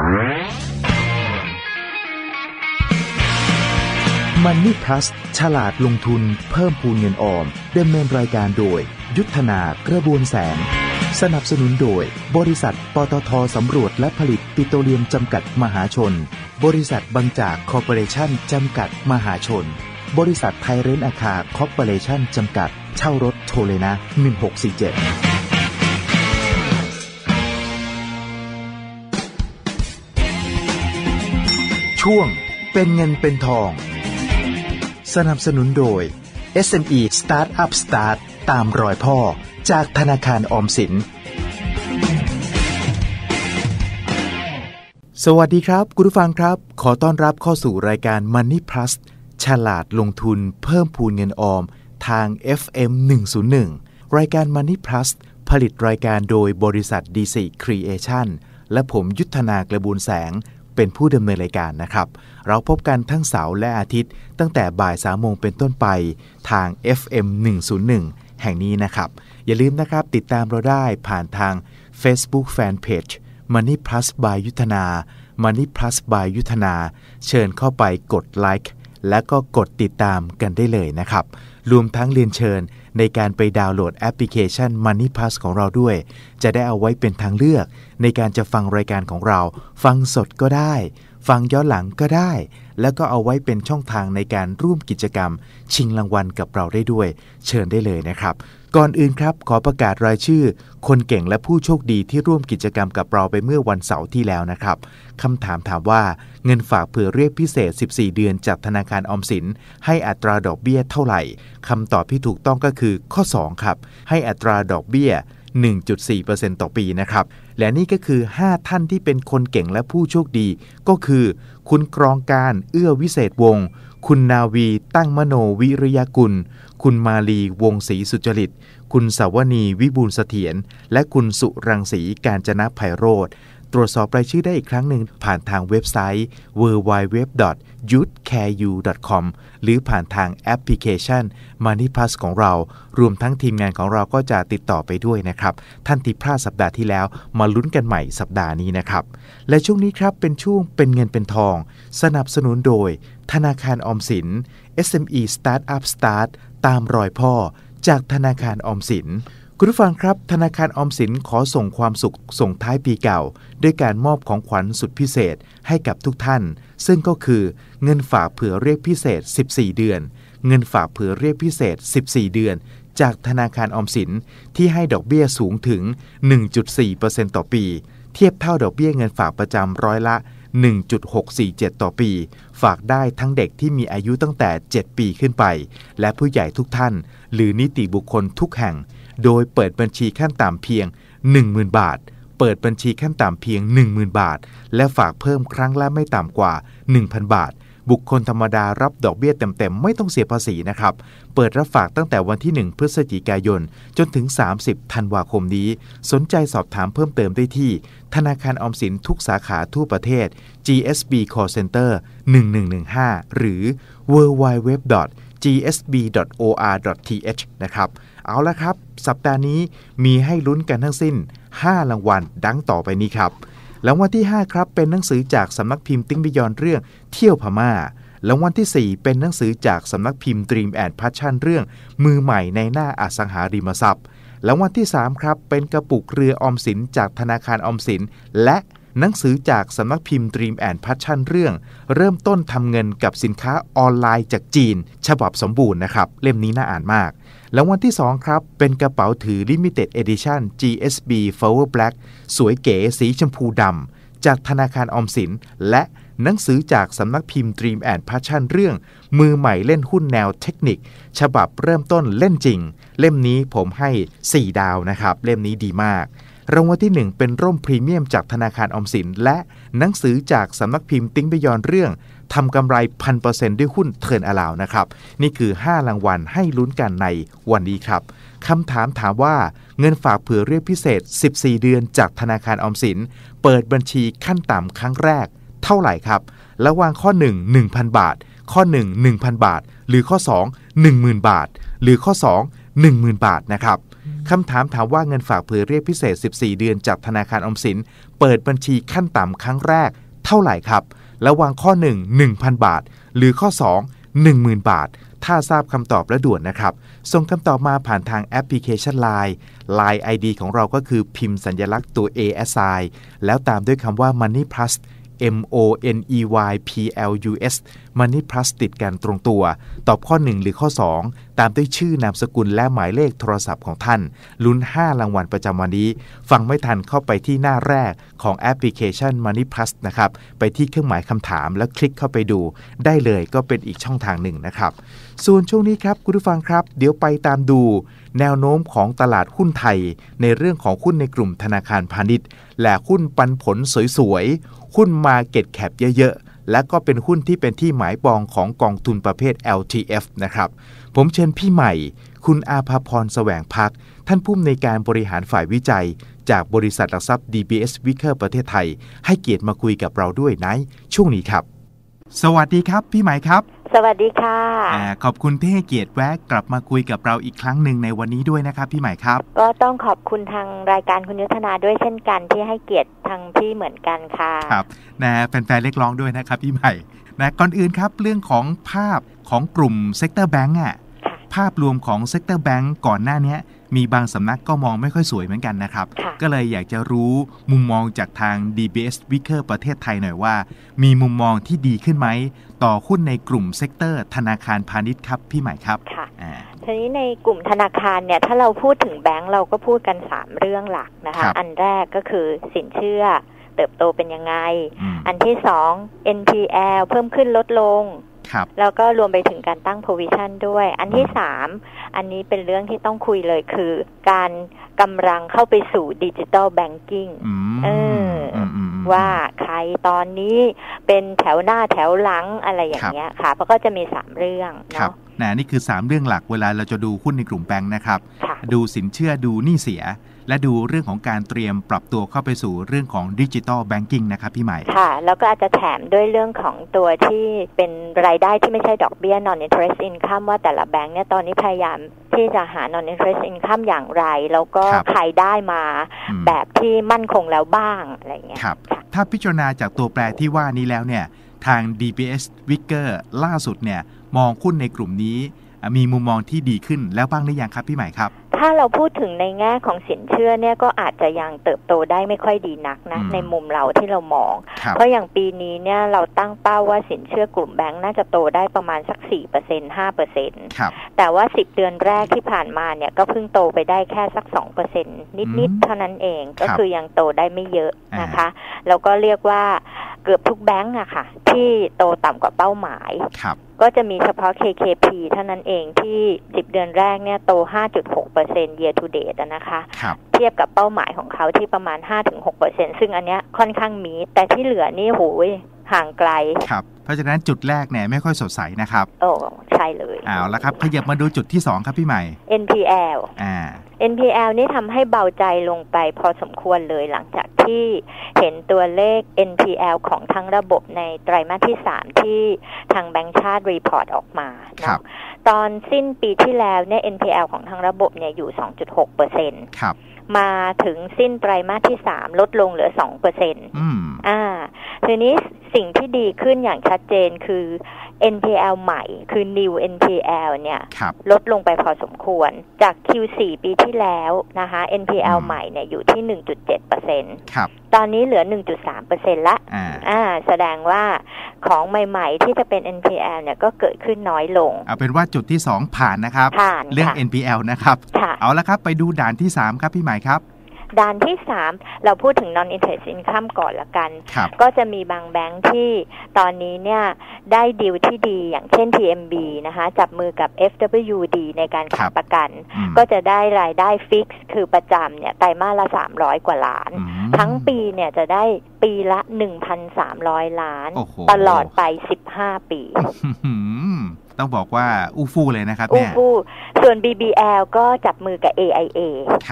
Money Plus ฉลาดลงทุนเพิ่มพูนเงินออมดำเนินรายการโดยยุทธนากระบวนแสงสนับสนุนโดยบริษัทปตท.สำรวจและผลิตปิโตรเลียมจำกัดมหาชนบริษัทบางจากคอร์ปอเรชั่นจำกัดมหาชนบริษัทไทยเรนท์อาคาคอร์ปอเรชั่นจำกัดเช่ารถโทรเลยนะ1647ช่วงเป็นเงินเป็นทองสนับสนุนโดย SME Startup Start ตามรอยพ่อจากธนาคารออมสินสวัสดีครับคุณผู้ฟังครับขอต้อนรับเข้าสู่รายการ Money Plus ฉลาดลงทุนเพิ่มพูนเงินออมทาง FM 101รายการ Money Plus ผลิตรายการโดยบริษัท DC Creation และผมยุทธนากระบวนแสงเป็นผู้ดำเนินรายการนะครับเราพบกันทั้งเสาร์และอาทิตย์ตั้งแต่บ่าย 3 โมงเป็นต้นไปทาง FM 101แห่งนี้นะครับอย่าลืมนะครับติดตามเราได้ผ่านทาง Facebook Fanpage Money Plus by ยุทธนา Money Plus by ยุทธนาเชิญเข้าไปกดไลค์และก็กดติดตามกันได้เลยนะครับรวมทั้งเรียนเชิญในการไปดาวน์โหลดแอปพลิเคชัน Money Plus ของเราด้วยจะได้เอาไว้เป็นทางเลือกในการจะฟังรายการของเราฟังสดก็ได้ฟังย้อนหลังก็ได้แล้วก็เอาไว้เป็นช่องทางในการร่วมกิจกรรมชิงรางวัลกับเราได้ด้วยเชิญได้เลยนะครับก่อนอื่นครับขอประกาศรายชื่อคนเก่งและผู้โชคดีที่ร่วมกิจกรรมกับเราไปเมื่อวันเสาร์ที่แล้วนะครับคำถามว่าเงินฝากเผื่อเรียกพิเศษ14เดือนจากธนาคารออมสินให้อัตราดอกเบี้ยเท่าไหร่คำตอบที่ถูกต้องก็คือข้อ2ครับให้อัตราดอกเบี้ย 1.4% ต่อปีนะครับและนี่ก็คือ5ท่านที่เป็นคนเก่งและผู้โชคดีก็คือคุณกรองการเอื้อวิเศษวงศ์คุณนาวีตั้งมโนวิริยกุลคุณมาลีวงศรีสุจริตคุณสาวณีวิบูลย์เสถียรและคุณสุรังสีกาญจนไพโรจน์ตรวจสอบรายชื่อได้อีกครั้งหนึ่งผ่านทางเว็บไซต์ www.youthcareu.com หรือผ่านทางแอปพลิเคชัน Money Plus ของเรารวมทั้งทีมงานของเราก็จะติดต่อไปด้วยนะครับท่านที่พลาดสัปดาห์ที่แล้วมาลุ้นกันใหม่สัปดาห์นี้นะครับและช่วงนี้ครับเป็นช่วงเป็นเงินเป็นทองสนับสนุนโดยธนาคารออมสิน SME Startup Start ตามรอยพ่อจากธนาคารออมสินคุณผู้ฟังครับธนาคารออมสินขอส่งความสุขส่งท้ายปีเก่าด้วยการมอบของขวัญสุดพิเศษให้กับทุกท่านซึ่งก็คือเงินฝากเผื่อเรียกพิเศษ14เดือนเงินฝากเผื่อเรียกพิเศษ14เดือนจากธนาคารออมสินที่ให้ดอกเบี้ยสูงถึง 1.4% ต่อปีเทียบเท่าดอกเบี้ยเงินฝากประจำร้อยละ 1.647 ต่อปีฝากได้ทั้งเด็กที่มีอายุตั้งแต่7ปีขึ้นไปและผู้ใหญ่ทุกท่านหรือนิติบุคคลทุกแห่งโดยเปิดบัญชีขั้นต่ำเพียง 10,000 บาทเปิดบัญชีขั้นต่ำเพียง 10,000 บาทและฝากเพิ่มครั้งละไม่ต่ำกว่า 1,000 บาทบุคคลธรรมดารับดอกเบี้ยเต็มๆไม่ต้องเสียภาษีนะครับเปิดรับฝากตั้งแต่วันที่1พฤศจิกายนจนถึง30ธันวาคมนี้สนใจสอบถามเพิ่มเติมได้ที่ธนาคารออมสินทุกสาขาทั่วประเทศ GSB Call Center 1115หรือ www.gsb.or.th นะครับเอาละครับสัปดาห์นี้มีให้ลุ้นกันทั้งสิ้น5รางวัลดังต่อไปนี้ครับรางวัลที่5ครับเป็นหนังสือจากสำนักพิมพ์Think Beyondเรื่องเที่ยวพม่ารางวัลที่4เป็นหนังสือจากสำนักพิมพ์ Dream and Passion เรื่องมือใหม่ในหน้าอสังหาริมทรัพย์รางวัลที่3ครับเป็นกระปุกเรือออมสินจากธนาคารออมสินและหนังสือจากสำนักพิมพ์ Dream and Passion เรื่องเริ่มต้นทำเงินกับสินค้าออนไลน์จากจีนฉบับสมบูรณ์นะครับเล่มนี้น่าอ่านมากแล้ววันที่2ครับเป็นกระเป๋าถือ Limited Edition GSB Flower Black สวยเก๋สีชมพูดำจากธนาคารออมสินและหนังสือจากสำนักพิมพ์ Dream and Passion เรื่องมือใหม่เล่นหุ้นแนวเทคนิคฉบับเริ่มต้นเล่นจริงเล่มนี้ผมให้4ดาวนะครับเล่มนี้ดีมากรางวัลที่1เป็นร่มพรีเมียมจากธนาคารออมสินและหนังสือจากสำนักพิมพ์Think Beyondเรื่องทำกำไร 1,000% ด้วยหุ้นเทิร์นอราวนะครับนี่คือ5รางวัลให้ลุ้นกันในวันนี้ครับคำถามว่าเงินฝากเผื่อเรียกพิเศษ14เดือนจากธนาคารออมสินเปิดบัญชีขั้นต่ำครั้งแรกเท่าไหร่ครับระหว่างข้อ1 1,000 บาทข้อ1 1,000 บาทหรือข้อ2 10,000 บาทหรือข้อ2 10,000 บาทนะครับคำถามถามว่าเงินฝากเผื่อเรียกพิเศษ14เดือนจากธนาคารออมสินเปิดบัญชีขั้นต่ำครั้งแรกเท่าไหร่ครับระหว่างข้อ1 1,000 บาทหรือข้อ2 10,000 บาทถ้าทราบคำตอบและด่วนนะครับส่งคำตอบมาผ่านทางแอปพลิเคชัน Line ID ของเราก็คือพิมพ์สัญลักษณ์ตัว ASI แล้วตามด้วยคำว่า Money Plus MONEYPLUS Money Plus ติดกันตรงตัวตอบข้อ1หรือข้อ2ตามด้วยชื่อนามสกุลและหมายเลขโทรศัพท์ของท่านลุ้น5รางวัลประจำวันนี้ฟังไม่ทันเข้าไปที่หน้าแรกของแอปพลิเคชัน Money Plus นะครับไปที่เครื่องหมายคำถามแล้วคลิกเข้าไปดูได้เลยก็เป็นอีกช่องทางหนึ่งนะครับส่วนช่วงนี้ครับคุณผู้ฟังครับเดี๋ยวไปตามดูแนวโน้มของตลาดหุ้นไทยในเรื่องของหุ้นในกลุ่มธนาคารพาณิชย์และหุ้นปันผลสวยๆหุ้น Market Cap เยอะๆและก็เป็นหุ้นที่เป็นที่หมายปองของกองทุนประเภท LTF นะครับผมเชิญพี่ใหม่คุณอาภาพรแสวงพักท่านผู้อำนวยการบริหารฝ่ายวิจัยจากบริษัทหลักทรัพย์ DBS Vickers ประเทศไทยให้เกียรติมาคุยกับเราด้วยในช่วงนี้ครับสวัสดีครับพี่ใหม่ครับสวัสดีค่ะขอบคุณที่ให้เกียรติแวะกลับมาคุยกับเราอีกครั้งหนึ่งในวันนี้ด้วยนะครับพี่ใหม่ครับก็ต้องขอบคุณทางรายการคุณยุทธนาด้วยเช่นกันที่ให้เกียรติทางพี่เหมือนกันค่ะครับนะแฟนๆเรียกร้องด้วยนะครับพี่ใหม่นะก่อนอื่นครับเรื่องของภาพของกลุ่มเซกเตอร์แบงก์ภาพรวมของเซกเตอร์แบงก์ก่อนหน้านี้มีบางสำนักก็มองไม่ค่อยสวยเหมือนกันนะครับก็เลยอยากจะรู้มุมมองจากทาง DBS Vickers ประเทศไทยหน่อยว่ามีมุมมองที่ดีขึ้นไหมต่อหุ้นในกลุ่มเซกเตอร์ธนาคารพาณิชย์ครับพี่ใหม่ครับค่ะทีนี้ในกลุ่มธนาคารเนี่ยถ้าเราพูดถึงแบงก์เราก็พูดกัน3เรื่องหลักนะคะอันแรกก็คือสินเชื่อเติบโตเป็นยังไงอันที่2 NPL เพิ่มขึ้นลดลงแล้วก็รวมไปถึงการตั้ง provision ด้วยอันที่3อันนี้เป็นเรื่องที่ต้องคุยเลยคือการกำลังเข้าไปสู่ดิจิตอลแบงกิ้งว่าใครตอนนี้เป็นแถวหน้าแถวหลังอะไรอย่างเงี้ยค่ะเพราะก็จะมี3เรื่องเนาะนี่คือ3เรื่องหลักเวลาเราจะดูหุ้นในกลุ่มแบงค์นะครับดูสินเชื่อดูหนี้เสียและดูเรื่องของการเตรียมปรับตัวเข้าไปสู่เรื่องของดิจิตอลแบงกิ้งนะครับพี่ใหม่ค่ะแล้วก็อาจจะแถมด้วยเรื่องของตัวที่เป็นรายได้ที่ไม่ใช่ดอกเบี้ย non interest income ว่าแต่ละแบงค์เนี่ยตอนนี้พยายามที่จะหา non interest income อย่างไรแล้วก็ใครได้มาแบบที่มั่นคงแล้วบ้างอะไรเงี้ยครับถ้าพิจารณาจากตัวแปรที่ว่านี้แล้วเนี่ยทาง DBS Vickers ล่าสุดเนี่ยมองหุ้นในกลุ่มนี้มีมุมมองที่ดีขึ้นแล้วบ้างหรือยังครับพี่ใหม่ครับถ้าเราพูดถึงในแง่ของสินเชื่อเนี่ยก็อาจจะยังเติบโตได้ไม่ค่อยดีนักนะในมุมเราที่เรามองเพราะอย่างปีนี้เนี่ยเราตั้งเป้าว่าสินเชื่อกลุ่มแบงค์น่าจะโตได้ประมาณสัก 4% 5% แต่ว่า10เดือนแรกที่ผ่านมาเนี่ยก็เพิ่งโตไปได้แค่สัก 2% นิดๆเท่านั้นเองก็คือยังโตได้ไม่เยอะนะคะแล้วก็เรียกว่าเกือบทุกแบงค์อะค่ะที่โตต่ำกว่าเป้าหมายก็จะมีเฉพาะ KKP เท่านั้นเองที่10เดือนแรกเนี่ยโต 5.6% year to date นะคะเทียบกับเป้าหมายของเขาที่ประมาณ 5-6% ซึ่งอันเนี้ยค่อนข้างมีแต่ที่เหลือนี่โหยห่างไกลครับเพราะฉะนั้นจุดแรกเนี่ยไม่ค่อยสดใสนะครับโอ้ใช่เลยเอาละครับขยับมาดูจุดที่2ครับพี่ใหม่ NPL NPL นี่ทำให้เบาใจลงไปพอสมควรเลยหลังจากที่เห็นตัวเลข NPL ของทั้งระบบในไตรมาสที่3ที่ทางแบงก์ชาติรีพอร์ตออกมาเนาะตอนสิ้นปีที่แล้วเนี่ย NPL ของทั้งระบบเนี่ยอยู่ 2.6% ครับมาถึงสิ้นไตรมาสที่3ลดลงเหลือ 2% ทีนี้สิ่งที่ดีขึ้นอย่างชัดเจนคือ NPL ใหม่คือ New NPL เนี่ยลดลงไปพอสมควรจาก Q4 ปีที่แล้วนะคะ NPL ใหม่เนี่ยอยู่ที่ 1.7% ตอนนี้เหลือ 1.3% ละแสดงว่าของใหม่ๆที่จะเป็น NPL เนี่ยก็เกิดขึ้นน้อยลงเอาเป็นว่าจุดที่2ผ่านนะครับเรื่อง NPL นะครับเอาละครับไปดูด่านที่3ครับพี่หมายครับด่านที่3เราพูดถึง non interest income ก่อนละกันก็จะมีบางแบงค์ที่ตอนนี้เนี่ยได้ดีลที่ดีอย่างเช่น TMB นะคะจับมือกับ FWD ในการขายประกันก็จะได้รายได้ฟิกซ์คือประจำเนี่ยไตรมาสละ300กว่าล้านทั้งปีเนี่ยจะได้ปีละ 1,300 ล้านตลอดไป15ปีต้องบอกว่าอู้ฟู่เลยนะครับเนี่ยอู้ฟู่ส่วน BBL ก็จับมือกับ AIA ครับค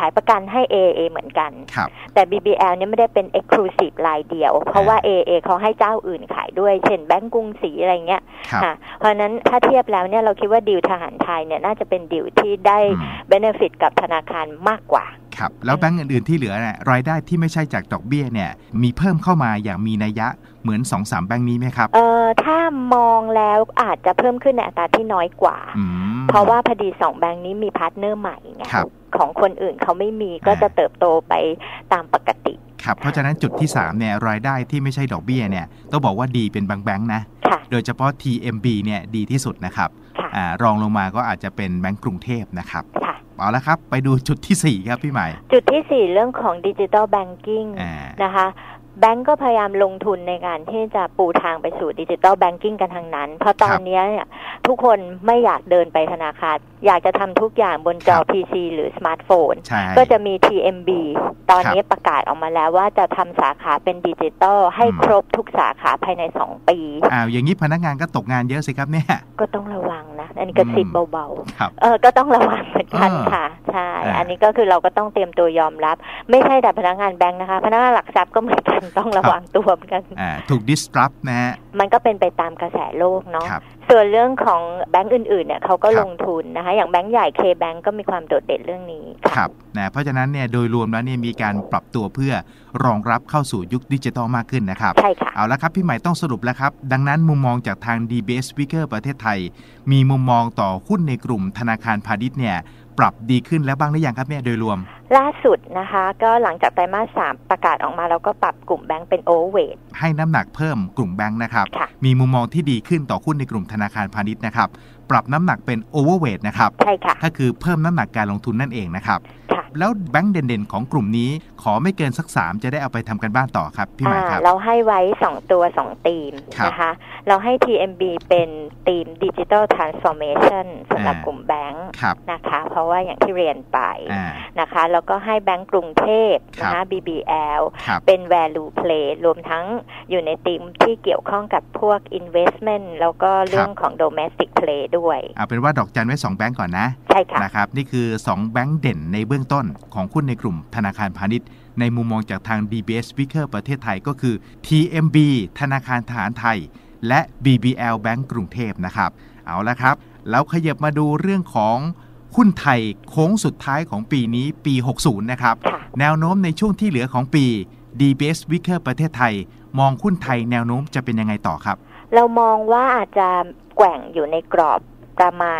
ขายประกันให้ AIA เหมือนกันแต่ BBL เนี่ยไม่ได้เป็น exclusive รายเดียวเพราะว่า AIA เขาให้เจ้าอื่นขายด้วยเช่นแบงก์กรุงศรีอะไรเงี้ยเพราะนั้นถ้าเทียบแล้วเนี่ยเราคิดว่าดีลทหารไทยเนี่ยน่าจะเป็นดีลที่ได้ benefit กับธนาคารมากกว่าครับแล้วแบงก์อื่นๆที่เหลือเนี่ยรายได้ที่ไม่ใช่จากดอกเบี้ยเนี่ยมีเพิ่มเข้ามาอย่างมีนัยยะเหมือน 2-3 แบงก์นี้ไหมครับถ้ามองแล้วอาจจะเพิ่มขึ้นในอัตราที่น้อยกว่าเพราะว่าพอดี2แบงก์นี้มีพาร์ทเนอร์ใหม่ไงของคนอื่นเขาไม่มีก็จะเติบโตไปตามปกติครับเพราะฉะนั้นจุดที่3เนี่ยรายได้ที่ไม่ใช่ดอกเบี้ยเนี่ยต้องบอกว่าดีเป็นบางแบงก์นะโดยเฉพาะ TMB เนี่ยดีที่สุดนะครับรองลงมาก็อาจจะเป็นแบงก์กรุงเทพนะครับเอาละครับไปดูจุดที่4ครับพี่ใหม่จุดที่4เรื่องของดิจิทัลแบงกิ้งนะคะแบงก์ก็พยายามลงทุนในการที่จะปูทางไปสู่ดิจิทัลแบงกิ้งกันทางนั้นเพราะตอนนี้เนี่ยทุกคนไม่อยากเดินไปธนาคารอยากจะทำทุกอย่างบนจอ PC หรือสมาร์ทโฟนก็จะมี TMB ตอนนี้ประกาศออกมาแล้วว่าจะทำสาขาเป็นดิจิทัลให้ครบทุกสาขาภายใน2 ปีอย่างนี้พนักงานก็ตกงานเยอะสิครับเนี่ยก็ต้องระวังนะอันนี้ก็สิบเบาๆก็ต้องระวังเหมือนกันค่ะใช่อันนี้ก็คือเราก็ต้องเตรียมตัวยอมรับไม่ใช่แต่พนักงานแบงค์นะคะพนักงานหลักทรัพย์ก็เหมือนกันต้องระวังตัวเหมือนกันถูก disrupt นะฮะมันก็เป็นไปตามกระแสโลกเนาะส่วนเรื่องของแบงก์อื่นๆเนี่ยเขาก็ลงทุนนะคะอย่างแบงก์ใหญ่ K-Bank ก็มีความโดดเด่นเรื่องนี้ครับนะเพราะฉะนั้นเนี่ยโดยรวมแล้วเนี่ยมีการปรับตัวเพื่อรองรับเข้าสู่ยุคดิจิทัลมากขึ้นนะครับใช่ค่ะเอาละครับพี่ใหม่ต้องสรุปแล้วครับดังนั้นมุมมองจากทาง DBS Vickers ประเทศไทยมีมุมมองต่อหุ้นในกลุ่มธนาคารพาณิชย์เนี่ยปรับดีขึ้นแล้วบ้างหรือยังครับเนี่ยโดยรวมล่าสุดนะคะก็หลังจากไตรมาส 3ประกาศออกมาแล้วก็ปรับกลุ่มแบงก์เป็นโอเวอร์เวทให้น้ำหนักเพิ่มกลุ่มแบงก์นะครับมีมุมมองที่ดีขึ้นต่อหุ้นในกลุ่มธนาคารพาณิชย์นะครับปรับน้ำหนักเป็นโอเวอร์เวทนะครับใช่ค่ะก็คือเพิ่มน้ำหนักการลงทุนนั่นเองนะครับแล้วแบงก์เด่นๆของกลุ่มนี้ขอไม่เกินสัก3จะได้เอาไปทำกันบ้านต่อครับพี่หมายครับเราให้ไว้2ตัว2ธีมนะคะเราให้ TMB เป็นธีม Digital Transformation สำหรับกลุ่มแบงค์นะคะเพราะว่าอย่างที่เรียนไปนะคะแล้วก็ให้แบงก์กรุงเทพนะคะ BBL เป็น Value Play รวมทั้งอยู่ในธีมที่เกี่ยวข้องกับพวก Investment แล้วก็เรื่องของ Domestic Play ด้วยเอาเป็นว่าดอกจันไว้2แบงก์ก่อนนะใช่ค่ะนะครับนี่คือ2แบงก์เด่นในเบื้องต้นของหุ้นในกลุ่มธนาคารพาณิชย์ในมุมมองจากทาง DBS Vickers ประเทศไทยก็คือ TMB ธนาคารทหารไทยและ BBL แบงก์กรุงเทพนะครับเอาละครับแล้วขยับมาดูเรื่องของหุ้นไทยโค้งสุดท้ายของปีนี้ปี60นะครับแนวโน้มในช่วงที่เหลือของปี DBS Vickers ประเทศไทยมองหุ้นไทยแนวโน้มจะเป็นยังไงต่อครับเรามองว่าอาจจะแกว่งอยู่ในกรอบประมาณ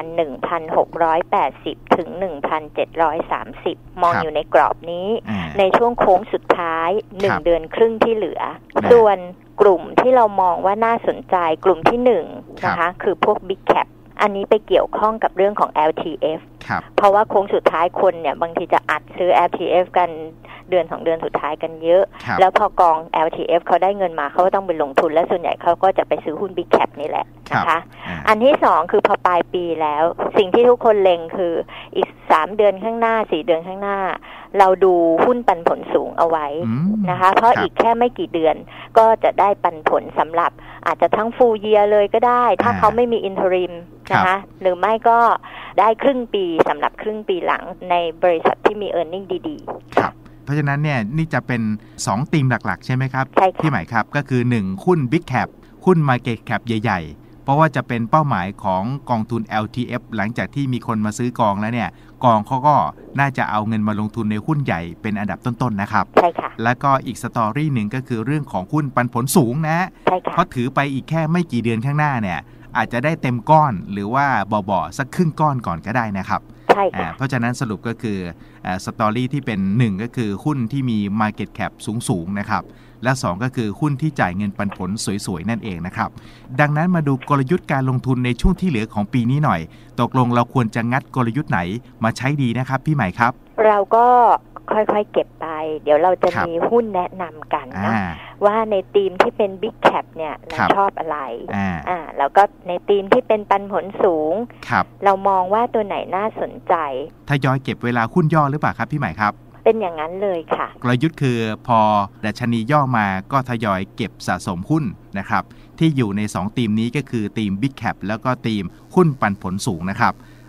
1,680 ถึง 1,730 มองอยู่ในกรอบนี้ในช่วงโค้งสุดท้าย1เดือนครึ่งที่เหลือส่วนกลุ่มที่เรามองว่าน่าสนใจกลุ่มที่1นะคะคือพวก Big Cap อันนี้ไปเกี่ยวข้องกับเรื่องของ LTF เพราะว่าโค้งสุดท้ายคนเนี่ยบางทีจะอัดซื้อ LTF กันเดือน2เดือนสุดท้ายกันเยอะแล้วพอกอง LTF เขาได้เงินมาเขาก็ต้องไปลงทุนและส่วนใหญ่เขาก็จะไปซื้อหุ้น Big Cap นี่แหละนะคะอันที่2คือพอปลายปีแล้วสิ่งที่ทุกคนเล็งคืออีก3เดือนข้างหน้า4เดือนข้างหน้าเราดูหุ้นปันผลสูงเอาไว้นะคะเพราะอีกแค่ไม่กี่เดือนก็จะได้ปันผลสำหรับอาจจะทั้ง full year เลยก็ได้ถ้าเขาไม่มี interim นะคะหรือไม่ก็ได้ครึ่งปีสำหรับครึ่งปีหลังในบริษัทที่มี earning ดีๆครับเพราะฉะนั้นเนี่ยนี่จะเป็น2ธีมหลักๆใช่ไหมครับที่หมายครับก็คือ1หุ้น Big Cap หุ้น Market Cap ใหญ่ๆเพราะว่าจะเป็นเป้าหมายของกองทุน LTF หลังจากที่มีคนมาซื้อกองแล้วเนี่ยกองเขาก็น่าจะเอาเงินมาลงทุนในหุ้นใหญ่เป็นอันดับต้นๆนะครับใช่ค่ะแล้วก็อีกสตอรี่หนึ่งก็คือเรื่องของหุ้นปันผลสูงนะใช่ค่ะเพราะถือไปอีกแค่ไม่กี่เดือนข้างหน้าเนี่ยอาจจะได้เต็มก้อนหรือว่าบ่อๆสักครึ่งก้อนก่อนก็ได้นะครับใช่ค่ะเพราะฉะนั้นสรุปก็คือสตอรี่ที่เป็น1ก็คือหุ้นที่มี Market Cap สูงๆนะครับและ2ก็คือหุ้นที่จ่ายเงินปันผลสวยๆนั่นเองนะครับดังนั้นมาดูกลยุทธ์การลงทุนในช่วงที่เหลือของปีนี้หน่อยตกลงเราควรจะงัดกลยุทธ์ไหนมาใช้ดีนะครับพี่ใหม่ครับเราก็ค่อยๆเก็บไปเดี๋ยวเราจะมีหุ้นแนะนำกันนะว่าในธีมที่เป็น Big Cap เนี่ยเราชอบอะไรแล้วก็ในธีมที่เป็นปันผลสูงเรามองว่าตัวไหนน่าสนใจทยอยเก็บเวลาหุ้นย่อหรือเปล่าครับพี่ใหม่ครับเป็นอย่างนั้นเลยค่ะกลยุทธ์คือพอดัชนีย่อมาก็ทยอยเก็บสะสมหุ้นนะครับที่อยู่ใน2ธีมนี้ก็คือธีม Big Cap แล้วก็ธีมหุ้นปันผลสูงนะครับ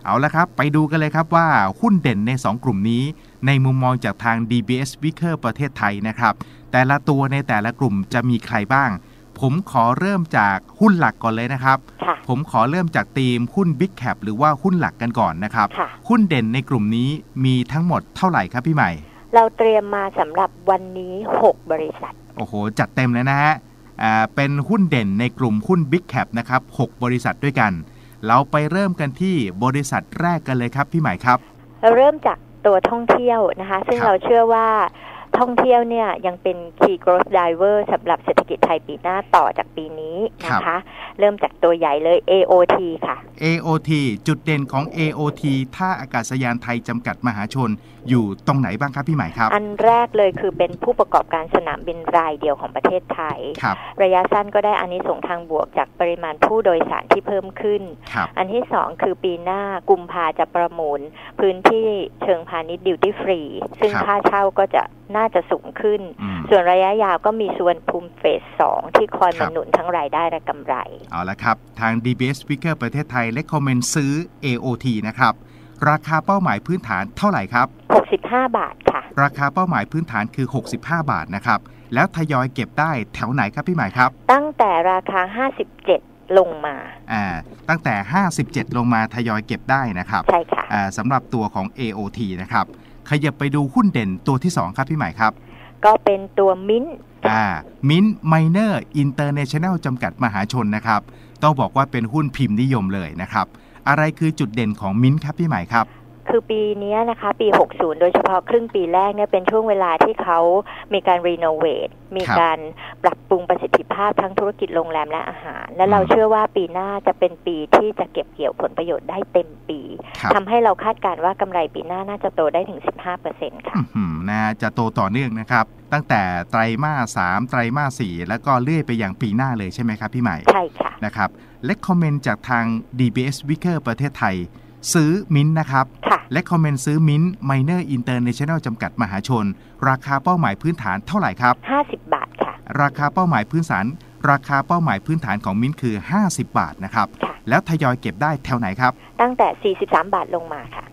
เอาละครับไปดูกันเลยครับว่าหุ้นเด่นใน2กลุ่มนี้ในมุมมองจากทาง DBS Vickers ประเทศไทยนะครับแต่ละตัวในแต่ละกลุ่มจะมีใครบ้างผมขอเริ่มจากหุ้นหลักก่อนเลยนะครับผมขอเริ่มจากธีมหุ้น Big Cap หรือว่าหุ้นหลักกันก่อนนะครับหุ้นเด่นในกลุ่มนี้มีทั้งหมดเท่าไหร่ครับพี่ใหม่เราเตรียมมาสำหรับวันนี้6บริษัทโอ้โหจัดเต็มเลยนะฮะเป็นหุ้นเด่นในกลุ่มหุ้น Big Cap นะครับ6บริษัทด้วยกันเราไปเริ่มกันที่บริษัทแรกกันเลยครับพี่ใหม่ครับเราเริ่มจากตัวท่องเที่ยวนะคะซึ่งเราเชื่อว่าท่องเที่ยวเนี่ยยังเป็น Key Growth Driver สำหรับเศรษฐกิจไทยปีหน้าต่อจากปีนี้นะคะเริ่มจากตัวใหญ่เลย AOT ค่ะ AOT จุดเด่นของ AOT ท่าอากาศยานไทยจำกัดมหาชนอยู่ตรงไหนบ้างครับพี่ใหม่ครับอันแรกเลยคือเป็นผู้ประกอบการสนามบินรายเดียวของประเทศไทยระยะสั้นก็ได้อานิสงส์ทางบวกจากปริมาณผู้โดยสารที่เพิ่มขึ้นอันที่2คือปีหน้ากุมภาจะประมูลพื้นที่เชิงพาณิชย์ดิวตี้ฟรีซึ่งค่าเช่าก็จะน่าจะสูงขึ้นส่วนระยะยาวก็มีส่วนภูมิเฟส 2ที่คอยมาหนุนทั้งรายได้และกำไรเอาละครับทาง DBS Vickers ประเทศไทย recommend ซื้อ AOT นะครับราคาเป้าหมายพื้นฐานเท่าไหร่ครับ 65 บาทค่ะราคาเป้าหมายพื้นฐานคือ65บาทนะครับแล้วทยอยเก็บได้แถวไหนครับพี่หมายครับตั้งแต่ราคา57ลงมาตั้งแต่57ลงมาทยอยเก็บได้นะครับใช่ค่ะสำหรับตัวของ AOT นะครับขยับไปดูหุ้นเด่นตัวที่2ครับพี่หมายครับก็เป็นตัวมิ้นไมเนอร์อินเตอร์เนชั่นแนลจำกัดมหาชนนะครับต้องบอกว่าเป็นหุ้นพิมพ์นิยมเลยนะครับอะไรคือจุดเด่นของมิ้นครับพี่ใหม่ครับคือปีนี้นะคะปี60โดยเฉพาะครึ่งปีแรกเนี่ยเป็นช่วงเวลาที่เขามีการรีโนเวทมีการปรับปรุงประสิทธิภาพทั้งธุรกิจโรงแรมและอาหารและเราเชื่อว่าปีหน้าจะเป็นปีที่จะเก็บเกี่ยวผลประโยชน์ได้เต็มปีทำให้เราคาดการณ์ว่ากำไรปีหน้าน่าจะโตได้ถึง 15% ค่ะน่าจะโตต่อเนื่องนะครับตั้งแต่ไตรมาส3ไตรมาส4แล้วก็เลื่อยไปอย่างปีหน้าเลยใช่ไหมครับพี่ใหม่ใช่ค่ะนะครับและคอมเมนต์จากทาง DBS Vickers ประเทศไทยซื้อมิ้นนะครับและคอมเมนต์ซื้อมิ้นไมเนอร์อินเตอร์เนชั่นแนลจำกัดมหาชนราคาเป้าหมายพื้นฐานเท่าไหร่ครับ 50 บาทค่ะราคาเป้าหมายพื้นฐานของมิ้นคือ50 บาทนะครับแล้วทยอยเก็บได้แถวไหนครับตั้งแต่43 บาทลงมาค่ะ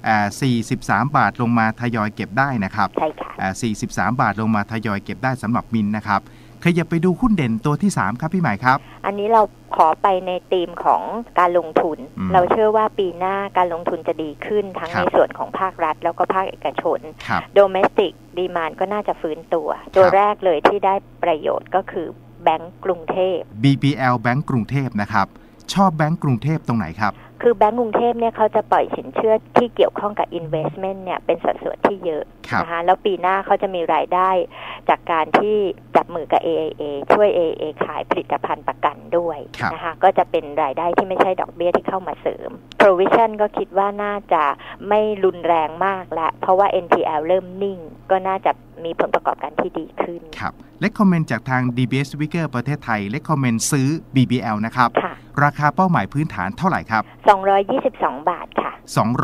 43 บาทลงมาทยอยเก็บได้นะครับใช่ค่ะ 43 บาทลงมาทยอยเก็บได้สำหรับมิ้นนะครับขยับไปดูหุ้นเด่นตัวที่3ครับพี่หมายครับอันนี้เราขอไปในธีมของการลงทุนเราเชื่อว่าปีหน้าการลงทุนจะดีขึ้นทั้งในส่วนของภาครัฐแล้วก็ภาคเอกชน Domestic Demand ก็น่าจะฟื้นตัวแรกเลยที่ได้ประโยชน์ก็คือแบงก์กรุงเทพ BBL แบงก์กรุงเทพนะครับชอบแบงก์กรุงเทพตรงไหนครับคือแบงก์กรุงเทพเนี่ยเขาจะปล่อยสินเชื่อที่เกี่ยวข้องกับ investment เนี่ยเป็นสัดส่วนที่เยอะนะคะแล้วปีหน้าเขาจะมีรายได้จากการที่จับมือกับ AIA ช่วย AIA ขายผลิตภัณฑ์ประกันด้วยนะคะก็จะเป็นรายได้ที่ไม่ใช่ดอกเบี้ยที่เข้ามาเสริม provision ก็คิดว่าน่าจะไม่รุนแรงมากแล้วเพราะว่า NPL เริ่มนิ่งก็น่าจะมีผลประกอบการที่ดีขึ้นครับและคอมเมนต์จากทาง DBS Vickers ประเทศไทยและคอมเมนต์ซื้อ BBL นะครับราคาเป้าหมายพื้นฐานเท่าไหร่ครับ 222 บาทค่ะ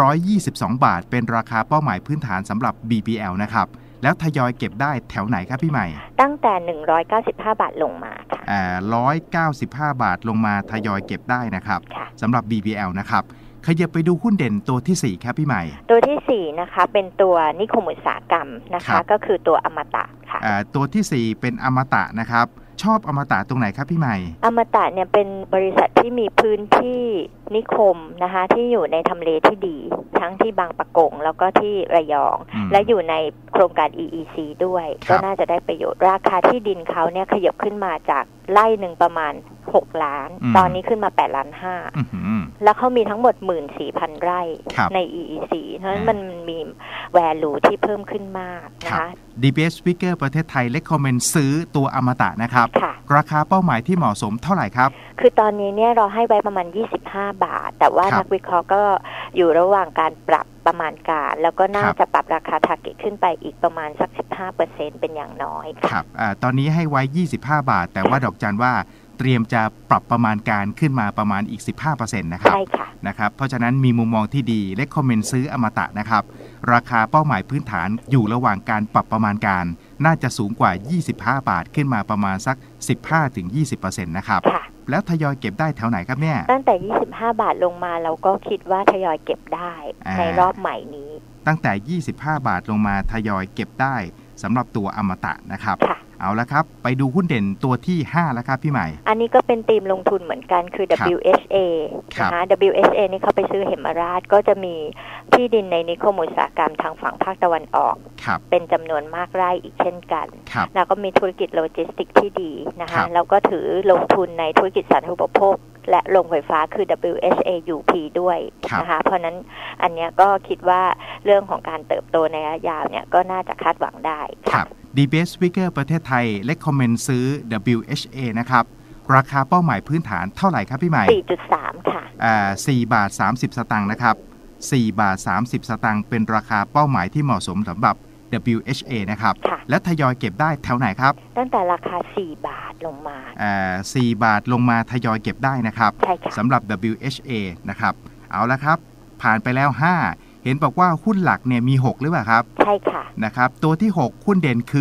222 บาทเป็นราคาเป้าหมายพื้นฐานสำหรับ BBL นะครับแล้วทยอยเก็บได้แถวไหนครับพี่ใหม่ตั้งแต่195 บาทลงมาค่ะ 195 บาทลงมาทยอยเก็บได้นะครับสำหรับ BBL นะครับขยับไปดูหุ้นเด่นตัวที่4ครับพี่ใหม่ตัวที่4นะคะเป็นตัวนิคมอุตสาหกรรมนะคะก็คือตัวอมตะค่ะตัวที่4เป็นอมตะนะครับชอบอมตะตรงไหนครับพี่ใหม่อมตะเนี่ยเป็นบริษัทที่มีพื้นที่นิคมนะคะที่อยู่ในทำเลที่ดีทั้งที่บางปะกงแล้วก็ที่ระยองและอยู่ในโครงการ EEC ด้วยก็น่าจะได้ประโยชน์ราคาที่ดินเขาเนี่ยขยับขึ้นมาจากไร่หนึ่งประมาณ6 ล้านตอนนี้ขึ้นมา8.5 ล้านแล้วเขามีทั้งหมด 14,000 ไร่ใน EEC เพราะฉะนั้นมันมี value ที่เพิ่มขึ้นมากนะคะ DBS Vickers ประเทศไทย recommend ซื้อตัวอมตะนะครับราคาเป้าหมายที่เหมาะสมเท่าไหร่ครับคือตอนนี้เนี่ยเราให้ไว้ประมาณ25 บาทแต่ว่านักวิเคราะห์ก็อยู่ระหว่างการปรับประมาณการแล้วก็น่าจะปรับราคา target ขึ้นไปอีกประมาณสัก 15% เป็นอย่างน้อยครับตอนนี้ให้ไว้25 บาทแต่ว่าดอกจันว่าเตรียมจะปรับประมาณการขึ้นมาประมาณอีก 15% นะครับใช่ค่ะนะครับเพราะฉะนั้นมีมุมมองที่ดีและคอมเมนต์ซื้ออมตะนะครับราคาเป้าหมายพื้นฐานอยู่ระหว่างการปรับประมาณการน่าจะสูงกว่า25บาทขึ้นมาประมาณสัก 15-20% นะครับแล้วทยอยเก็บได้แถวไหนครับเนี่ยตั้งแต่25บาทลงมาเราก็คิดว่าทยอยเก็บได้ในรอบใหม่นี้ตั้งแต่25บาทลงมาทยอยเก็บได้สำหรับตัวอมตะนะครับเอาละครับไปดูหุ้นเด่นตัวที่5แล้วครับพี่ใหม่อันนี้ก็เป็นธีมลงทุนเหมือนกันคือ WHA นะคะ WHA นี่เขาไปซื้อเหมราชก็จะมีที่ดินในนิคมอุตสาหกรรมทางฝั่งภาคตะวันออกเป็นจำนวนมากไร่อีกเช่นกันแล้วก็มีธุรกิจโลจิสติกที่ดีนะคะแล้วก็ถือลงทุนในธุรกิจสาธารณูปโภคและโรงไฟฟ้าคือ WHAUP ด้วยนะคะเพราะนั้นอันนี้ก็คิดว่าเรื่องของการเติบโตในระยะยาวเนี่ยก็น่าจะคาดหวังได้ครับ DBS Vickers ประเทศไทย recommend ซื้อ WHA นะครับราคาเป้าหมายพื้นฐานเท่าไหร่ครับพี่ใหม่ 4.3 ค่ะ 4 บาท 30 สตางค์นะครับ4 บาท 30 สตางค์เป็นราคาเป้าหมายที่เหมาะสมสำหรับ WHA นะครับและทยอยเก็บได้แถวไหนครับตั้งแต่ราคา4บาทลงมา 4 บาทลงมาทยอยเก็บได้นะครับสำหรับ WHA นะครับเอาละครับผ่านไปแล้ว5เห็นบอกว่าหุ้นหลักเนี่ยมี6หรือเปล่าครับใช่ค่ะนะครับตัวที่6หุ้นเด่นคือ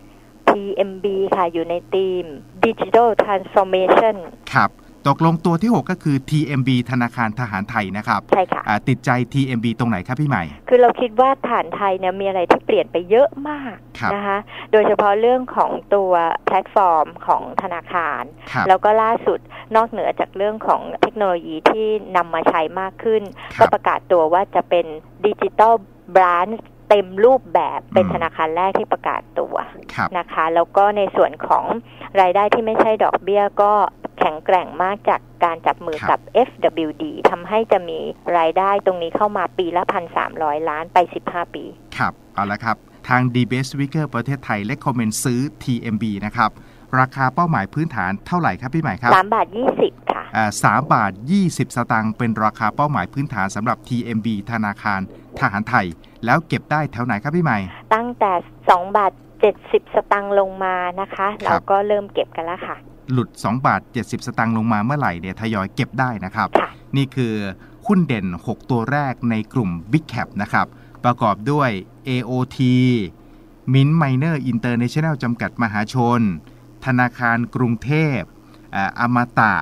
TMB ค่ะอยู่ในทีม Digital Transformation ครับตกลงตัวที่6ก็คือ TMB ธนาคารทหารไทยนะครับใช่ค่ะติดใจ TMB ตรงไหนครับพี่ใหม่คือเราคิดว่าทหารไทยเนี่ยมีอะไรที่เปลี่ยนไปเยอะมากนะคะโดยเฉพาะเรื่องของตัวแพลตฟอร์มของธนาคารแล้วก็ล่าสุดนอกเหนือจากเรื่องของเทคโนโลยีที่นำมาใช้มากขึ้นก็ประกาศตัวว่าจะเป็นดิจิตอลบรานช์เต็มรูปแบบเป็นธนาคารแรกที่ประกาศตัวนะคะแล้วก็ในส่วนของรายได้ที่ไม่ใช่ดอกเบี้ยก็แข็งแกร่งมากจากการจับมือกับ FWD ทำให้จะมีรายได้ตรงนี้เข้ามาปีละ 1,300 ล้านไป15ปีครับเอาละครับทาง DBS Vickers ประเทศไทย recommend ซื้อ TMB นะครับราคาเป้าหมายพื้นฐานเท่าไหร่ครับพี่ใหม่ครับ 3 บาท 20ค่ะ 3 บาท 20 สตางค์เป็นราคาเป้าหมายพื้นฐานสำหรับ TMB ธนาคารทหารไทยแล้วเก็บได้แถวไหนครับพี่ใหม่ตั้งแต่2 บาท 70 สตางค์ลงมานะคะเราก็เริ่มเก็บกันแล้วค่ะหลุด2 บาท 70 สตางค์ลงมาเมื่อไหร่เนี่ยทยอยเก็บได้นะครับนี่คือหุ้นเด่น6ตัวแรกในกลุ่ม Big Cap นะครับประกอบด้วย AOT Mint Miner International จำกัดมหาชนธนาคารกรุงเทพอมตะ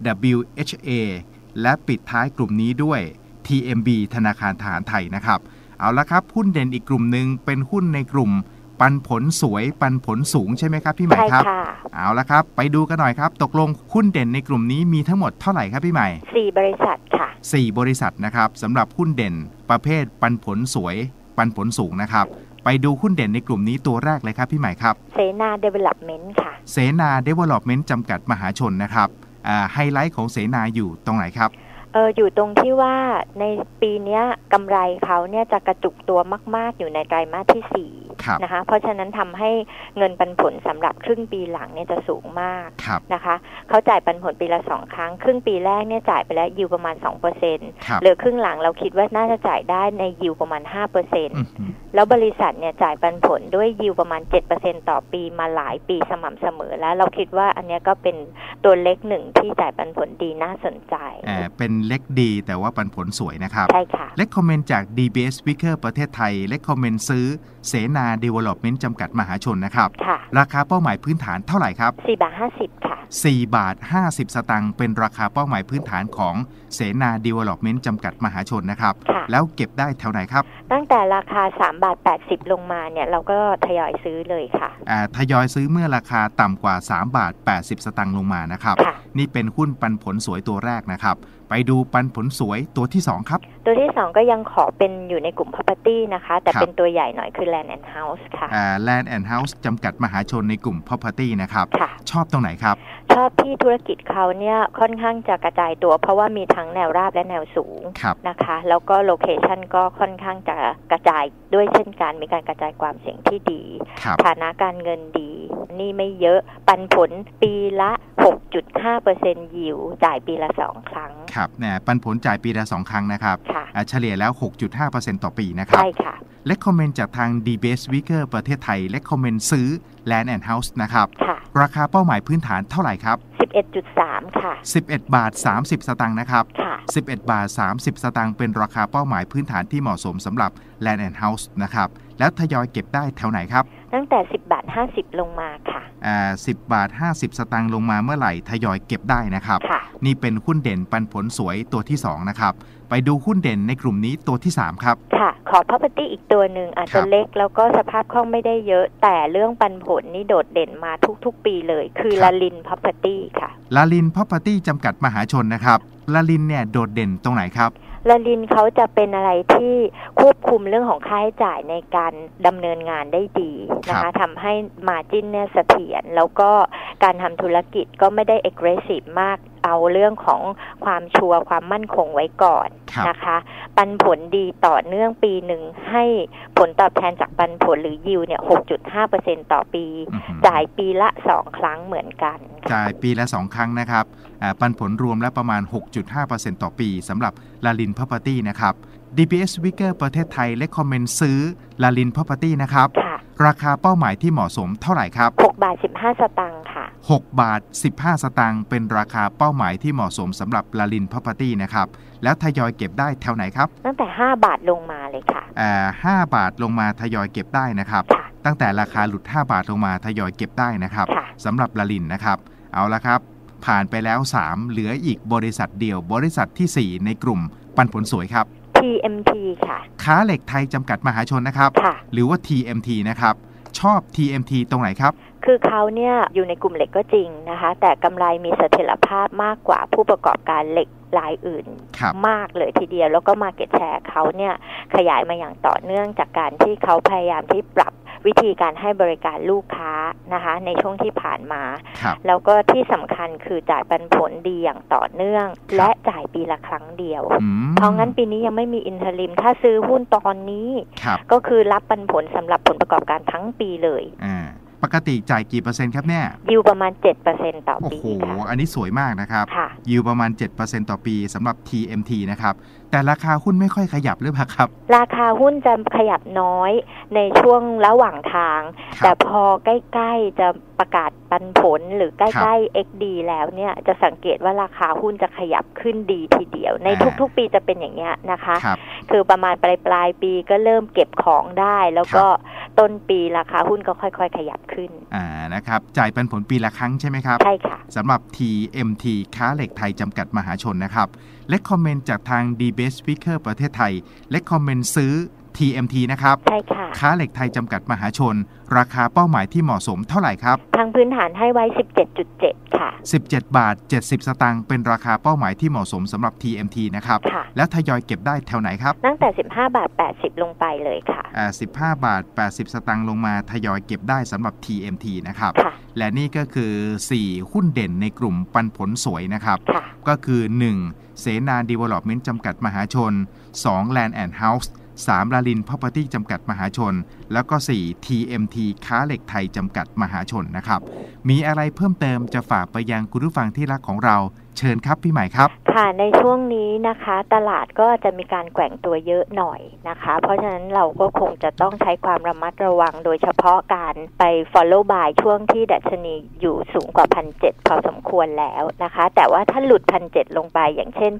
WHA และปิดท้ายกลุ่มนี้ด้วย TMB ธนาคารทหารไทยนะครับเอาละครับหุ้นเด่นอีกกลุ่มหนึ่งเป็นหุ้นในกลุ่มปันผลสวยปันผลสูงใช่ไหมครับพี่ใหม่ครับเอาละครับไปดูกันหน่อยครับตกลงหุ้นเด่นในกลุ่มนี้มีทั้งหมดเท่าไหร่ครับพี่ใหม่ 4 บริษัทค่ะ 4 บริษัทนะครับสำหรับหุ้นเด่นประเภทปันผลสวยปันผลสูงนะครับไปดูหุ้นเด่นในกลุ่มนี้ตัวแรกเลยครับพี่ใหม่ครับเสนา Development ค่ะเสนา Development จำกัดมหาชนนะครับไฮไลท์ของเสนาอยู่ตรงไหนครับอยู่ตรงที่ว่าในปีนี้กำไรเขาเนี่ยจะกระจุกตัวมากๆอยู่ในไตรมาสที่4นะคะเพราะฉะนั้นทำให้เงินปันผลสำหรับครึ่งปีหลังเนี่ยจะสูงมากนะคะเขาจ่ายปันผลปีละ2 ครั้งครึ่งปีแรกเนี่ยจ่ายไปแล้วยิวประมาณ 2% เหลือครึ่งหลังเราคิดว่าน่าจะจ่ายได้ในยิวประมาณ 5% แล้วบริษัทเนี่ยจ่ายปันผลด้วยยิวประมาณ 7% ต่อปีมาหลายปีสม่ำเสมอแล้วเราคิดว่าอันนี้ก็เป็นตัวเล็กหนึ่งที่จ่ายปันผลดีน่าสนใจเป็นเล็กดีแต่ว่าปันผลสวยนะครับใช่ค่ะ recommend จาก DBS Vickers ประเทศไทย recommend ซื้อเสนา Development จำกัดมหาชนนะครับราคาเป้าหมายพื้นฐานเท่าไหร่ครับ 4 บาท 50ค่ะ 4 บาท 50 สตางค์เป็นราคาเป้าหมายพื้นฐานของเสนา Development จำกัดมหาชนนะครับแล้วเก็บได้แถวไหนครับตั้งแต่ราคา3 บาท 80ลงมาเนี่ยเราก็ทยอยซื้อเลยค่ะทยอยซื้อเมื่อราคาต่ำกว่า3 บาท 80 สตางค์ลงมานะครับนี่เป็นหุ้นปันผลสวยตัวแรกนะครับไปดูปันผลสวยตัวที่2ครับตัวที่2ก็ยังขอเป็นอยู่ในกลุ่ม property นะคะแต่เป็นตัวใหญ่หน่อยคือ Land and House ค่ะ Land and House จำกัดมหาชนในกลุ่ม property นะครับชอบตรงไหนครับชอบที่ธุรกิจเขาเนี่ยค่อนข้างจะกระจายตัวเพราะว่ามีทั้งแนวราบและแนวสูงนะคะแล้วก็โลเคชันก็ค่อนข้างจะกระจายด้วยเช่นกันมีการกระจายความเสี่ยงที่ดีฐานะการเงินดีนี่ไม่เยอะปันผลปีละ 6.5% ยิวจ่ายปีละ2 ครั้งครับเนี่ยปันผลจ่ายปีละ2 ครั้งนะครับเฉลี่ยแล้ว 6.5% ต่อปีนะครับใช่ค่ะ recommend จากทาง DBS Vickers ประเทศไทย recommend ซื้อ Land and House นะครับราคาเป้าหมายพื้นฐานเท่าไหร่ครับ 11.3 ค่ะ 11 บาท 30 สตางค์นะครับ11 บาท 30 สตางค์เป็นราคาเป้าหมายพื้นฐานที่เหมาะสมสำหรับ Land and House นะครับแล้วทยอยเก็บได้แถวไหนครับตั้งแต่10 บาท 50ลงมาค่ะ 10 บาท 50 สตางค์ลงมาเมื่อไหร่ทยอยเก็บได้นะครับนี่เป็นหุ้นเด่นปันผลสวยตัวที่2นะครับไปดูหุ้นเด่นในกลุ่มนี้ตัวที่3ครับค่ะขอ property อีกตัวหนึ่งอาจจะเล็กแล้วก็สภาพคล่องไม่ได้เยอะแต่เรื่องปันผลนี่โดดเด่นมาทุกๆปีเลยคือลาลิน property ค่ะลาลิน property จำกัดมหาชนนะครับลาลินเนี่ยโดดเด่นตรงไหนครับลาลินเขาจะเป็นอะไรที่ควบคุมเรื่องของค่าใช้จ่ายในการดำเนินงานได้ดีนะคะทำให้ margin เนี่ยเสถียรแล้วก็การทำธุรกิจก็ไม่ได้ aggressive มากเอาเรื่องของความชัวร์ความมั่นคงไว้ก่อนนะคะปันผลดีต่อเนื่องปีหนึ่งให้ผลตอบแทนจากปันผลหรือยิวเนี่ย 6.5% ต่อปีจ่ายปีละ2ครั้งเหมือนกันจ่ายปีละ2ครั้งนะครับปันผลรวมแล้วประมาณ 6.5% ต่อปีสำหรับลาลิน Property นะครับ DBS Vickers ประเทศไทยและคอมเมนต์ซื้อลาลิน Property นะครับราคาเป้าหมายที่เหมาะสมเท่าไหร่ครับ 6 บาท 15 สตางค์ค่ะ 6 บาท 15 สตางค์เป็นราคาเป้าหมายที่เหมาะสมสำหรับลาลิน Property นะครับแล้วทยอยเก็บได้แถวไหนครับตั้งแต่5 บาทลงมาเลยค่ะ 5 บาทลงมาทยอยเก็บได้นะครับตั้งแต่ราคาหลุด5 บาทลงมาทยอยเก็บได้นะครับสำหรับลาลินนะครับเอาละครับผ่านไปแล้ว3เหลืออีกบริษัทเดียวบริษัทที่4ในกลุ่มปันผลสวยครับ TMT ค่ะค้าเหล็กไทยจำกัดมหาชนนะครับหรือว่า TMT นะครับชอบ TMT ตรงไหนครับคือเขาเนี่ยอยู่ในกลุ่มเหล็กก็จริงนะคะแต่กำไรมีเสถียรภาพมากกว่าผู้ประกอบการเหล็กรายอื่นมากเลยทีเดียวแล้วก็ market share เขาเนี่ยขยายมาอย่างต่อเนื่องจากการที่เขาพยายามที่ปรับวิธีการให้บริการลูกค้านะคะในช่วงที่ผ่านมาแล้วก็ที่สำคัญคือจ่ายปันผลดีอย่างต่อเนื่องและจ่ายปีละครั้งเดียวเพราะงั้นปีนี้ยังไม่มีอินเทอริมถ้าซื้อหุ้นตอนนี้ก็คือรับปันผลสำหรับผลประกอบการทั้งปีเลยปกติจ่ายกี่เปอร์เซ็นต์ครับเนี่ยยิวประมาณ 7% ต่อปีค่ะโอ้โหอันนี้สวยมากนะครับยิวประมาณ 7% ต่อปีสำหรับ TMT นะครับแต่ราคาหุ้นไม่ค่อยขยับหรือเปล่าครับราคาหุ้นจะขยับน้อยในช่วงระหว่างทางแต่พอใกล้ๆจะประกาศปันผลหรือใกล้ๆ XD แล้วเนี่ยจะสังเกตว่าราคาหุ้นจะขยับขึ้นดีทีเดียวในทุกๆปีจะเป็นอย่างเงี้ยนะคะคือประมาณปลายปีก็เริ่มเก็บของได้แล้วก็ต้นปีราคาหุ้นก็ค่อยๆขยับขึ้นนะครับจ่ายปันผลปีละครั้งใช่ไหมครับใช่ค่ะสำหรับ TMT ค้าเหล็กไทยจำกัดมหาชนนะครับและคอมเมนต์จากทาง DBS Vickers ประเทศไทยและคอมเมนต์ซื้อ TMT นะครับใช่ค่ะค้าเหล็กไทยจำกัดมหาชนราคาเป้าหมายที่เหมาะสมเท่าไหร่ครับทางพื้นฐานให้ไว้ 17.7 ค่ะ 17 บาท 70 สตางค์เป็นราคาเป้าหมายที่เหมาะสมสำหรับ TMT นะครับแล้วทยอยเก็บได้แถวไหนครับตั้งแต่15 บาท 80 ลงไปเลยค่ะ 15 บาท 80 สตางค์ลงมาทยอยเก็บได้สำหรับ TMT นะครับและนี่ก็คือ4หุ้นเด่นในกลุ่มปันผลสวยนะครับก็คือ1เสนา Development จำกัดมหาชน2 Land and House 3 ลาลิน Property จำกัดมหาชนแล้วก็4 TMT ค้าเหล็กไทยจำกัดมหาชนนะครับมีอะไรเพิ่มเติมจะฝากไปยังคุณผู้ฟังที่รักของเราเชิญครับพี่ใหม่ครับค่ะในช่วงนี้นะคะตลาดก็จะมีการแกว่งตัวเยอะหน่อยนะคะเพราะฉะนั้นเราก็คงจะต้องใช้ความระมัดระวังโดยเฉพาะการไป follow buy ช่วงที่ดัชนีอยู่สูงกว่า 1,700 พอสมควรแล้วนะคะแต่ว่าถ้าหลุด 1,700 ลงไปอย่างเช่น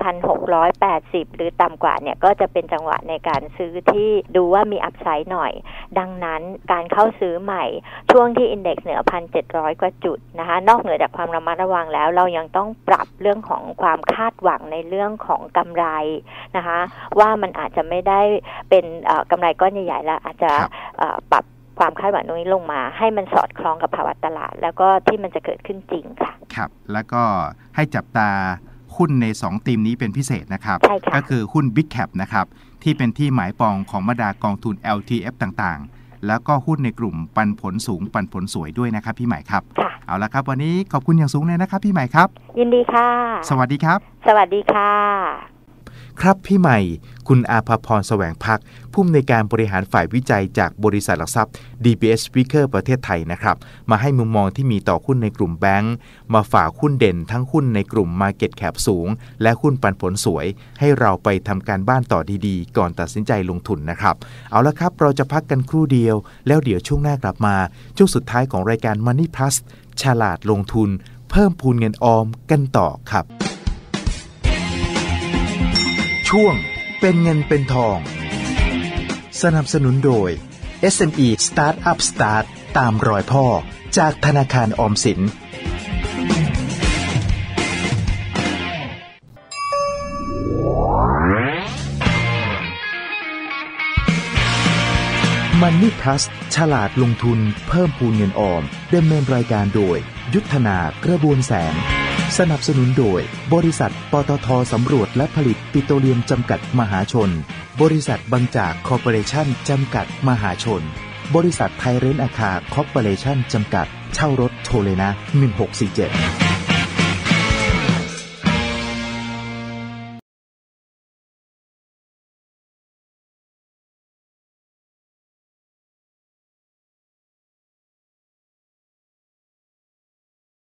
1,680 หรือต่ำกว่าเนี่ยก็จะเป็นจังหวะในการซื้อที่ดูว่ามีอัพไซด์หน่อยดังนั้นการเข้าซื้อใหม่ช่วงที่ index เหนือ 1,700 กว่าจุดนะคะนอกเหนือจากความระมัดระวังแล้วเรายังต้องปรับเรื่องของความคาดหวังในเรื่องของกำไรนะคะว่ามันอาจจะไม่ได้เป็นกำไรก้อนใหญ่ๆแล้วอาจจะปรับความคาดหวังตรงนี้ลงมาให้มันสอดคล้องกับภาวะตลาดแล้วก็ที่มันจะเกิดขึ้นจริงค่ะครับแล้วก็ให้จับตาหุ้นใน2ธีมนี้เป็นพิเศษนะครับก็คือหุ้น Big Cap นะครับที่เป็นที่หมายปองของบรรดากองทุน LTF ต่างๆแล้วก็หุ้นในกลุ่มปันผลสูงปันผลสวยด้วยนะครับพี่ใหม่ครับเอาละครับวันนี้ขอบคุณอย่างสูงเลยนะครับพี่ใหม่ครับยินดีค่ะสวัสดีครับสวัสดีค่ะครับพี่ใหม่คุณอาภพรแสวงภักดิ์ผู้อำนวยการบริหารฝ่ายวิจัยจากบริษัทหลักทรัพย์ DBS Vickers ประเทศไทยนะครับมาให้มุมมองที่มีต่อหุ้นในกลุ่มแบงก์มาฝากหุ้นเด่นทั้งหุ้นในกลุ่ม Market Cap สูงและหุ้นปันผลสวยให้เราไปทำการบ้านต่อดีๆก่อนตัดสินใจลงทุนนะครับเอาละครับเราจะพักกันครู่เดียวแล้วเดี๋ยวช่วงหน้ากลับมาช่วงสุดท้ายของรายการ Money Plus ฉลาดลงทุนเพิ่มพูนเงินออมกันต่อครับช่วงเป็นเงินเป็นทองสนับสนุนโดย SME Startup Start ตามรอยพ่อจากธนาคารออมสินMoney Plus ฉลาดลงทุนเพิ่มพูนเงินออมดำเนินรายการโดยยุทธนากระบวนแสงสนับสนุนโดยบริษัทปตท.สำรวจและผลิตปิโตรเลียมจำกัดมหาชนบริษัทบางจากคอร์ปอเรชั่นจำกัดมหาชนบริษัทไทยเรนท์อาคาคอร์ปอเรชั่นจำกัดเช่ารถโทรเลยนะ1647